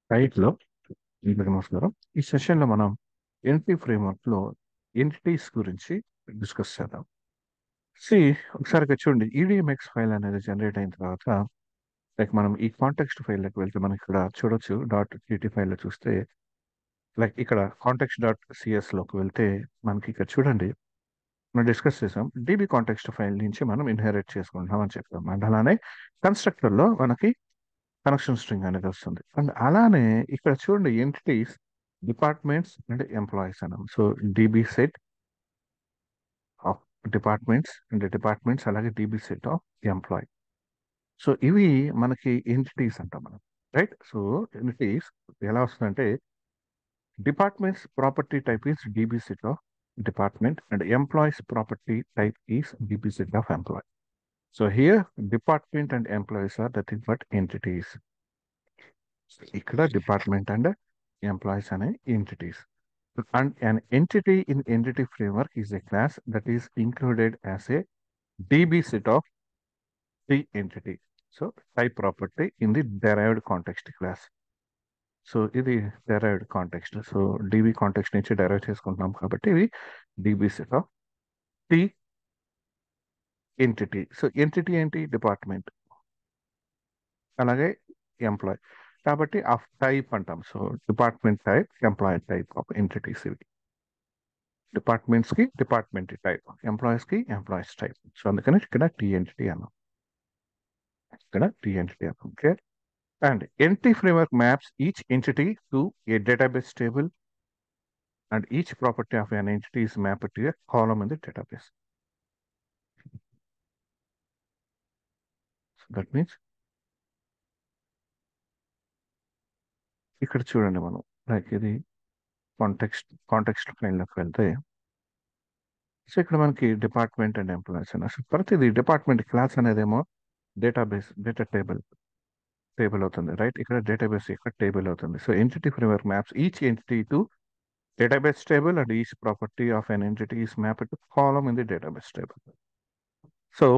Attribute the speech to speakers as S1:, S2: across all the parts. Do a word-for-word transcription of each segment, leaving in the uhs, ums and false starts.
S1: రైట్లో అందరికీ నమస్కారం. ఈ సెషన్లో మనం ఎన్పి ఫ్రేమ్వర్క్లో ఎంటిటీస్ గురించి డిస్కస్ చేద్దాం. సి ఒకసారి ఇక్కడ చూడండి, ఈడిఎంఎక్స్ ఫైల్ అనేది జనరేట్ అయిన తర్వాత లైక్ మనం ఈ కాంటెక్స్ట్ ఫైల్లోకి వెళ్తే మనకి ఇక్కడ చూడొచ్చు డాట్ టీటీ ఫైల్లో చూస్తే లైక్ ఇక్కడ కాంటెక్స్ట్ డాట్ సిఎస్లోకి వెళ్తే మనకి ఇక్కడ చూడండి మనం డిస్కస్ చేసాం డీబీ కాంటెక్స్ట్ ఫైల్ నుంచి మనం ఇన్హెరిట్ చేసుకుంటాం అని చెప్పాం. అండ్ అలానే కన్స్ట్రక్టర్లో మనకి కనెక్షన్ స్ట్రింగ్ అనేది వస్తుంది. అండ్ అలానే ఇక్కడ చూడండి ఎంటిటీస్ డిపార్ట్మెంట్స్ అండ్ ఎంప్లాయీస్ అన్నాం. So DB set of departments and departments అలాగే DB set of employee. So ఇవి మనకి ఎంటిటీస్ అంటాం మనం, రైట్? సో ఎంటిటీస్ ఎలా వస్తుందంటే departments property type is DB set of department and employees property type is DB set of employee. So here department and employees are nothing but entities. ఇక్కడ department and employees అనే entities. And an entity in entity framework is a class that is included as a D B set of the entity. So type property in the derived context class. So ఇది derived context. So D B context నుంచి derive చేసుకుంటున్నాం కాబట్టి ఇది D B set of the entity. So entity ఏంటి? Department అలాగే employee కాబట్టి of type అంటాం. So department type, employee type of entities ఇవి. డిపార్ట్మెంట్స్ కి డిపార్ట్మెంట్ టైప్, ఎంప్లాయీస్ కి ఎంప్లాయీస్ టైప్. సో అందుకని ఇక్కడ టీ ఎంటిటీ అన్నాం, ఇక్కడ టీ ఎంటిటీ అన్నాం. Okay. And entity framework maps each entity to a database table and each property of an entity is mapped to a column in the database. So that means ఇక్కడ చూడండి మనం like ఇది context context ఫైల్లోకి వెళ్తే so ఇక్కడ మనకి department and employees అన్న so ప్రతిది department class అనేదేమో డేటాబేస్ డేటా టేబుల్ టేబుల్ అవుతుంది, రైట్? ఇక్కడ డేటాబేస్ ఇక్కడ టేబుల్ అవుతుంది. So entity framework maps each entity to database table and each property of an entity is mapped to column in the database table. So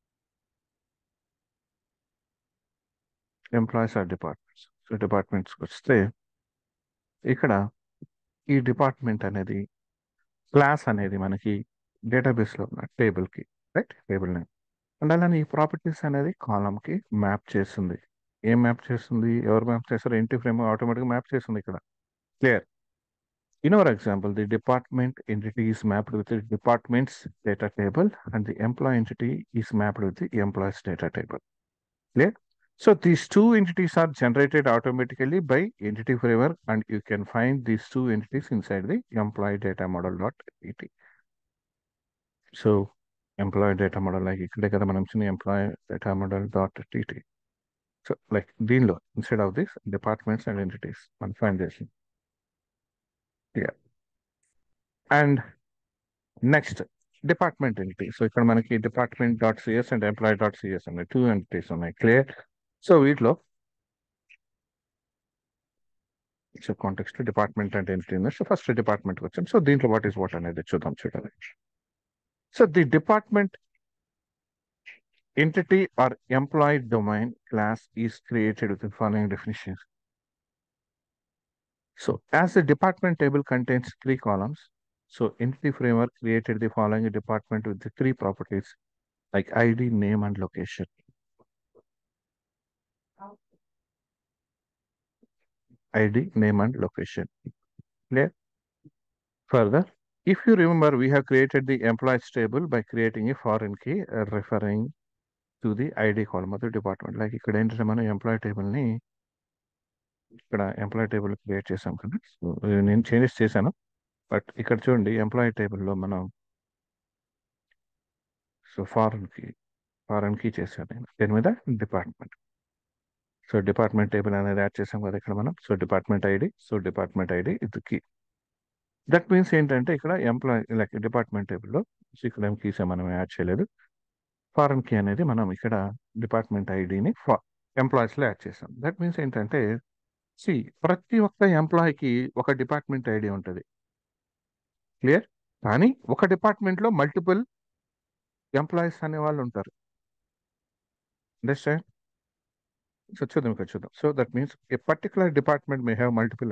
S1: employees are departments. So departments వస్తే ఇక్కడ ఈ department అనేది class అనేది మనకి డేటాబేస్లో ఉన్న టేబుల్కి, right? Table name. And అలానే ఈ ప్రాపర్టీస్ అనేది కాలమ్కి మ్యాప్ చేస్తుంది. ఏం మ్యాప్ చేస్తుంది? ఎవరు మ్యాప్ చేస్తారు? ఎంటిటీ ఫ్రేమ్ ఆటోమేటిక్గా మ్యాప్ చేస్తుంది ఇక్కడ. Clear? In our example, the department entity is mapped with the department's data table and the employee entity is mapped with the employee's data table. Clear? So these two entities are generated automatically by entity framework and you can find these two entities inside the employee data model.dt. So employee data model like ikkade kada manam chini employee data model.dt. So like deenlo instead of this departments and entities man find this. Yeah. And next department entity. So ఇక్కడ మనకి department dot CS and employee dot CS అనే two entities ఉన్నాయి. Clear? So వీటిలో so context department అంటే entity ఉంది. So first డిపార్ట్మెంట్కి వచ్చాం. So దీంట్లో వాట్ ఈస్ వాట్ అనేది చూద్దాం. చూడాలి. So the department entity or employee domain class is created with the following definitions. So as the department table contains three columns, so entity framework created the following department with the three properties like I D, name, and location. I D, name, and location. Clear? Further, if you remember, we have created the employees table by creating a foreign key uh, referring to the I D column of the department. Like ఇక్కడ ఏంటంటే మనం employee టేబుల్ని ఇక్కడ employee table create చేసాం కదా. So నేను changes చేశాను, but ఇక్కడ చూడండి ఎంప్లాయీ టేబుల్లో మనం so foreign key foreign key చేశాను నేను దీని మీద డిపార్ట్మెంట్. సో డిపార్ట్మెంట్ టేబుల్ అనేది యాడ్ చేసాం కదా ఇక్కడ మనం. So department ID, so department ID ఇది కీ. దట్ మీన్స్ ఏంటంటే ఇక్కడ ఎంప్లాయీ లైక్ డిపార్ట్మెంట్ టేబుల్లో సో ఇక్కడ ఏం కీసే మనం యాడ్ చేయలేదు. ఫారెన్ కీ అనేది మనం ఇక్కడ డిపార్ట్మెంట్ ఐడిని ఫా ఎంప్లాయీస్లో యాడ్ చేసాం. దట్ మీన్స్ ఏంటంటే సి ప్రతి ఒక్క ఎంప్లాయీకి ఒక డిపార్ట్మెంట్ ఐడి ఉంటుంది. క్లియర్? కానీ ఒక డిపార్ట్మెంట్లో మల్టిపుల్ ఎంప్లాయీస్ అనే వాళ్ళు ఉంటారు. అండర్స్టాండ్? సో చూద్దాం ఇక్కడ చూద్దాం. So that means a particular department may have multiple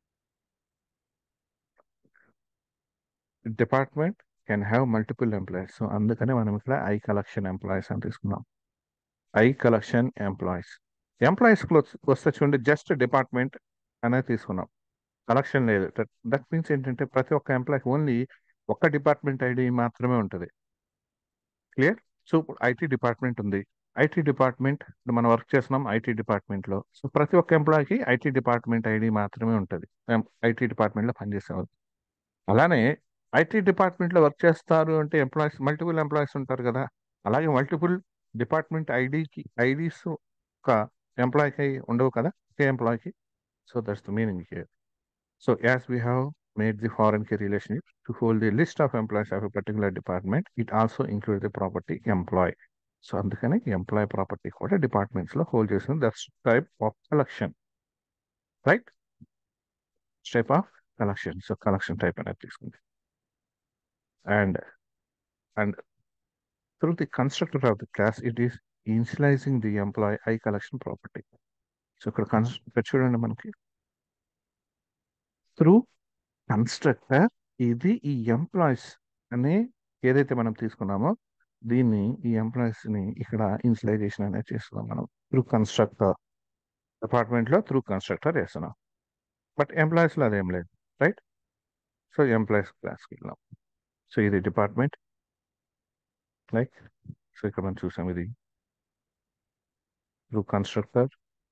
S1: department can have multiple employees. So అందుకనే మనం ఇక్కడ ఐ కలెక్షన్ ఎంప్లాయీస్ అని తీసుకున్నాం. I collection employees. ఎంప్లాయీస్ వస్తే చూడండి జస్ట్ డిపార్ట్మెంట్ అనేది తీసుకున్నాం, కలెక్షన్ లేదు. దట్ మీన్స్ ఏంటంటే ప్రతి ఒక్క ఎంప్లాయీకి ఓన్లీ ఒక్క డిపార్ట్మెంట్ ఐడి మాత్రమే ఉంటుంది. క్లియర్? సో ఇప్పుడు ఐటీ డిపార్ట్మెంట్ ఉంది. ఐటీ డిపార్ట్మెంట్ మనం వర్క్ చేస్తున్నాం ఐటీ డిపార్ట్మెంట్లో. సో ప్రతి ఒక్క ఎంప్లాయీకి ఐటీ డిపార్ట్మెంట్ ఐడి మాత్రమే ఉంటుంది ఐటీ డిపార్ట్మెంట్లో పనిచేసేవాళ్ళు. అలానే ఐటీ డిపార్ట్మెంట్లో వర్క్ చేస్తారు అంటే ఎంప్లాయీస్ మల్టిపుల్ ఎంప్లాయీస్ ఉంటారు కదా. అలాగే మల్టిపుల్ డిపార్ట్మెంట్ ఐడికి ఐడీస్ ఒక ఎంప్లాయీకి ఉండవు కదా, ఒకే ఎంప్లాయీకి. So that's the meaning here. So as we have made the foreign key relationship to hold the list of employees of a particular department, it also includes the property employee. So అందుకని employee property కూడా departments లో hold చేస్తుంది. That's type of collection, right? Type of collection. So collection type అనేది తీసుకుంది. And and through the constructor of the class it is initializing the employee I collection property. So ఇక్కడ కన్స్ ఇక్కడ చూడండి మనకి త్రూ కన్స్ట్రక్టర్ ఇది ఈ ఎంప్లాయీస్ అనే ఏదైతే మనం తీసుకున్నామో దీన్ని ఈ ఎంప్లాయీస్ ని ఇక్కడ ఇనిషియలైజేషన్ అనేది చేస్తున్నాం మనం త్రూ కన్స్ట్రక్టర్. డిపార్ట్మెంట్ లో త్రూ కన్స్ట్రక్టర్ చేస్తున్నాం, బట్ ఎంప్లాయీస్ లో అదేం లేదు, రైట్? సో ఎంప్లాయీస్ క్లాస్కి వెళ్ళాం. సో ఇది డిపార్ట్మెంట్, లైక్ సో ఇక్కడ మనం చూసాం ఇది త్రూ కన్స్ట్రక్టర్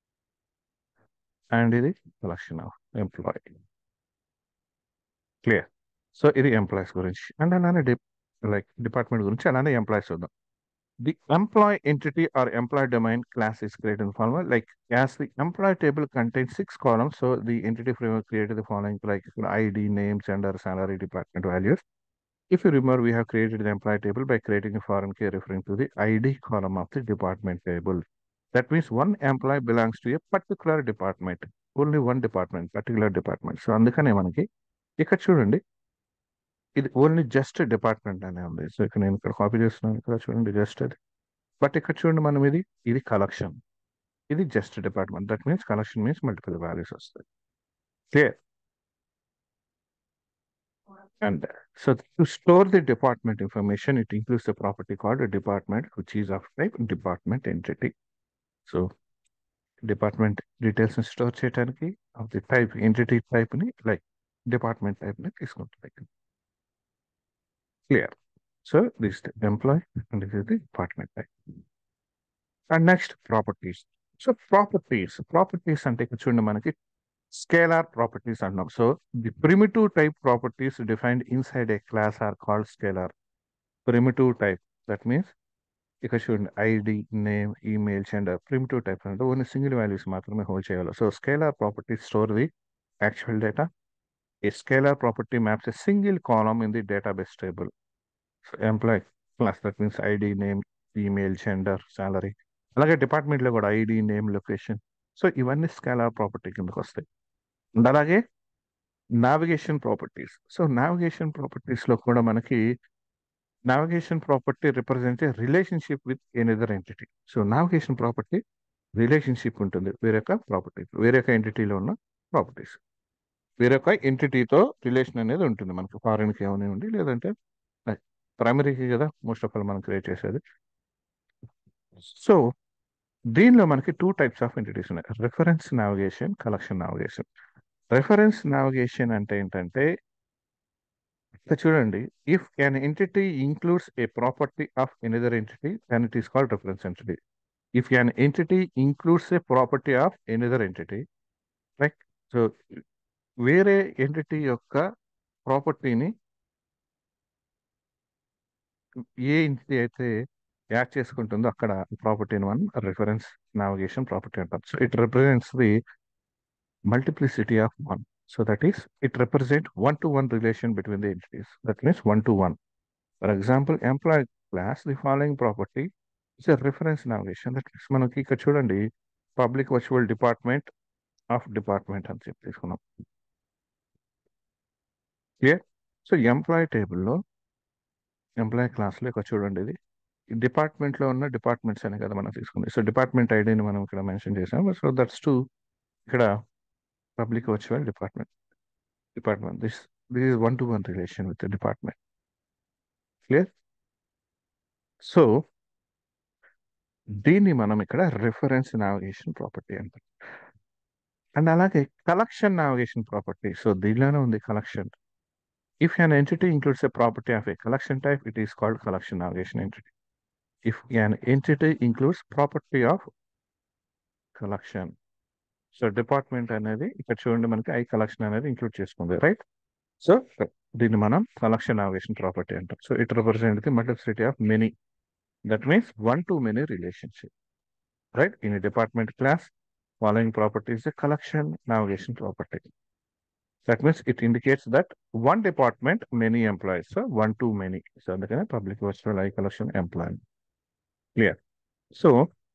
S1: అండ్ ఇది collection of employee. Clear? So ఇది ఎంప్లాయీస్ గురించి. అండ్ అలానే డి లైక్ డిపార్ట్మెంట్ గురించి అలానే ఎంప్లాయీస్ చూద్దాం. The employee entity or employee domain class is created in the following, like as the employee table contains six columns, so the entity framework created the following, like I D, name, gender, salary, department values. If you remember, we have created the employee table by creating a foreign key referring to the I D column of the department table. That means one employee belongs to a particular department, only one department, particular department. So అందుకనే మనకి ఇక్కడ చూడండి ఇది only just department అనే ఉంది. So ఇక్కడ నేను ఇక్కడ కాపీ చేస్తున్నాను, ఇక్కడ చూడండి జస్ట్ అది. బట్ ఇక్కడ చూడండి మనం ఇది ఇది కలెక్షన్, ఇది just department. That means collection means multiple values వస్తాయి. Clear? And so to store the department information it includes the property called department which is of type department entity. So department details ని store చేయడానికి of the type entity type ని like department type ని తీసుకుంటాయి. Clear? So this is the employee and this is the department type. And next properties. So properties, properties అంటే ఇక్కడ చూడండి మనకి scalar properties అన్నాం. So the primitive type properties defined inside a class are called scalar. Primitive type, that means ఇక్కడ చూడండి ID, name, email, gender, primitive type అంటే only single values మాత్రమే hold చేయాలి. So scalar property store the actual data. A scalar property maps a single column in the database table. So employee class, that means I D, name, email, gender, salary. అలాగే డిపార్ట్మెంట్లో కూడా ID, name, location. So ఇవన్నీ scalar property కిందకి వస్తాయి. And అలాగే navigation properties. So navigation ప్రాపర్టీస్లో కూడా మనకి navigation property represent a relationship with another entity. So navigation property relationship ఉంటుంది వేరొక ప్రాపర్టీ, వేరొక ఎంటిటీలో ఉన్న ప్రాపర్టీస్. వేరొక ఎంటిటీతో రిలేషన్ అనేది ఉంటుంది మనకి, ఫారెన్కి ఏమనివ్వండి లేదంటే ప్రైమరీకి కదా మోస్ట్ ఆఫ్ ఆల్ మనం క్రియేట్ చేసేది. సో దీనిలో మనకి టూ టైప్స్ ఆఫ్ ఎంటిటీస్ ఉన్నాయి, reference navigation, collection navigation. Reference navigation అంటే ఏంటంటే ఇక్కడ చూడండి, if an entity includes a property of another entity then it is called reference entity. If an entity includes a property of another entity, right? So వేరే entity యొక్క ప్రాపర్టీని ఏ entity అయితే add చేసుకుంటుందో అక్కడ ప్రాపర్టీని మనం రిఫరెన్స్ నావిగేషన్ ప్రాపర్టీ అంటాం. So it represents the multiplicity of one. So that is, it represents one-to-one relation between the entities. That means one-to-one. For example, employee class, the following property is a reference navigation. That means మనకి ఇక్కడ చూడండి public virtual department of department అని చెప్పి తీసుకున్నాం. Clear? So employee టేబుల్లో employee క్లాస్లో ఇక్కడ చూడండి ఇది డిపార్ట్మెంట్లో ఉన్న డిపార్ట్మెంట్స్ అనే కదా మనం తీసుకుంది. సో డిపార్ట్మెంట్ ఐడిని మనం ఇక్కడ మెన్షన్ చేసాం. సో దట్స్ టు ఇక్కడ public virtual department department this this is one to one relation with department. Clear? So దీన్ని మనం ఇక్కడ రిఫరెన్స్ నావిగేషన్ ప్రాపర్టీ అంటాం. అండ్ అలాగే కలెక్షన్ నావిగేషన్ ప్రాపర్టీ. సో దీనిలోనే ఉంది collection. If an entity includes a property of a collection type, it is called collection navigation entity. If an entity includes property of collection, so department అనేది ఇక్కడ చూడండి మనకి I collection అనేది include చేసుకుంది, right? So దీన్ని మనం collection navigation property అంటాం. So it represent the multiplicity of many, that means one to many relationship, right? In department class following property is a collection navigation property. That means it indicates that one department, many employees. So one to many. So అందుకనే public virtual I collection employee. Clear? So,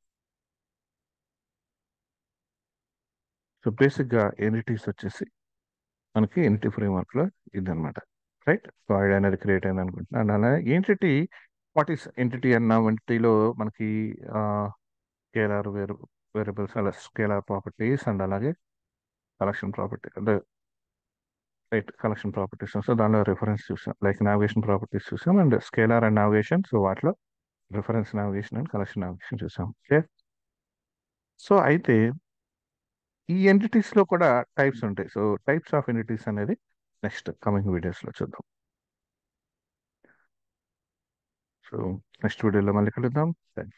S1: so basic గా entities వచ్చేసి మనకి entity framework లో ఇదన్నమాట, right? So ID అనేది create అయింది అనుకుంటున్నా. And అలాగే ఎంటిటీ, వాట్ ఈస్ ఎంటిటీ అన్న ఎంటిటీలో మనకి స్కేలార్ వేరు వేరియబుల్స్ అలా స్కేలార్ ప్రాపర్టీస్ అండ్ అలాగే కలెక్షన్ ప్రాపర్టీ అంటే రైట్ కలెక్షన్ ప్రాపర్టీస్. సో దానిలో రిఫరెన్స్ చూసాం, లైక్ నావిగేషన్ ప్రాపర్టీస్ చూసాం and scalar and navigation. So వాటిలో reference navigation and collection navigation చూసాం. ఓకే. సో అయితే ఈ ఎంటిటీస్ లో కూడా టైప్స్ ఉంటాయి. సో టైప్స్ ఆఫ్ ఎంటిటీస్ అనేది నెక్స్ట్ కమింగ్ వీడియోస్ లో చూద్దాం. సో నెక్స్ట్ వీడియోలో మళ్ళీ కలుద్దాం. థ్యాంక్